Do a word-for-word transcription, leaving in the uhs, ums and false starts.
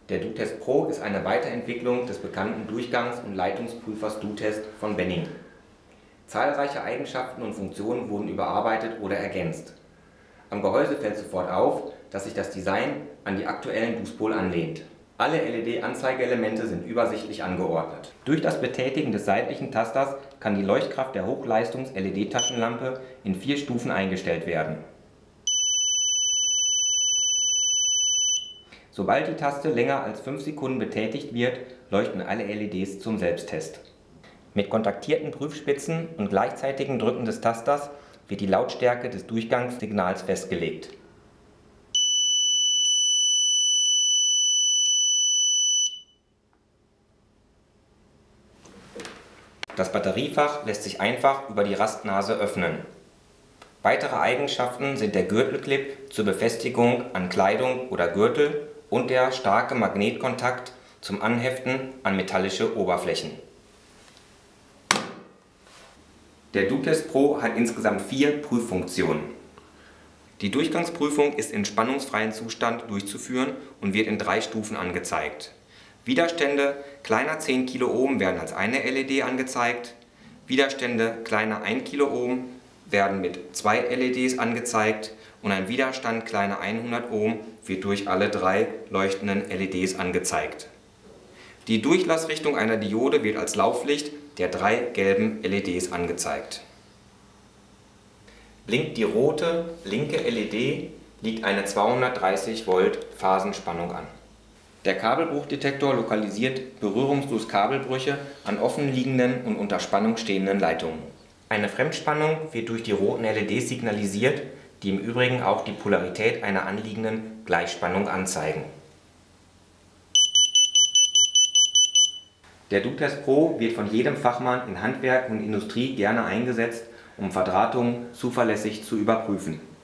Der DuTest Pro ist eine Weiterentwicklung des bekannten Durchgangs- und Leitungsprüfers DuTest von Benning. Zahlreiche Eigenschaften und Funktionen wurden überarbeitet oder ergänzt. Am Gehäuse fällt sofort auf, dass sich das Design an die aktuellen DuSpol anlehnt. Alle L E D-Anzeigeelemente sind übersichtlich angeordnet. Durch das Betätigen des seitlichen Tasters kann die Leuchtkraft der Hochleistungs-L E D-Taschenlampe in vier Stufen eingestellt werden. Sobald die Taste länger als fünf Sekunden betätigt wird, leuchten alle L E Ds zum Selbsttest. Mit kontaktierten Prüfspitzen und gleichzeitigem Drücken des Tasters wird die Lautstärke des Durchgangssignals festgelegt. Das Batteriefach lässt sich einfach über die Rastnase öffnen. Weitere Eigenschaften sind der Gürtelclip zur Befestigung an Kleidung oder Gürtel und der starke Magnetkontakt zum Anheften an metallische Oberflächen. Der DuTest Pro hat insgesamt vier Prüffunktionen. Die Durchgangsprüfung ist in spannungsfreiem Zustand durchzuführen und wird in drei Stufen angezeigt. Widerstände kleiner zehn Kiloohm werden als eine L E D angezeigt, Widerstände kleiner ein Kiloohm werden mit zwei L E Ds angezeigt und ein Widerstand kleiner hundert Ohm wird durch alle drei leuchtenden L E Ds angezeigt. Die Durchlassrichtung einer Diode wird als Lauflicht der drei gelben L E Ds angezeigt. Blinkt die rote linke L E D, liegt eine zweihundertdreißig Volt Phasenspannung an. Der Kabelbruchdetektor lokalisiert berührungslos Kabelbrüche an offen liegenden und unter Spannung stehenden Leitungen. Eine Fremdspannung wird durch die roten L E Ds signalisiert, die im Übrigen auch die Polarität einer anliegenden Gleichspannung anzeigen. Der DuTest Pro wird von jedem Fachmann in Handwerk und Industrie gerne eingesetzt, um Verdrahtungen zuverlässig zu überprüfen.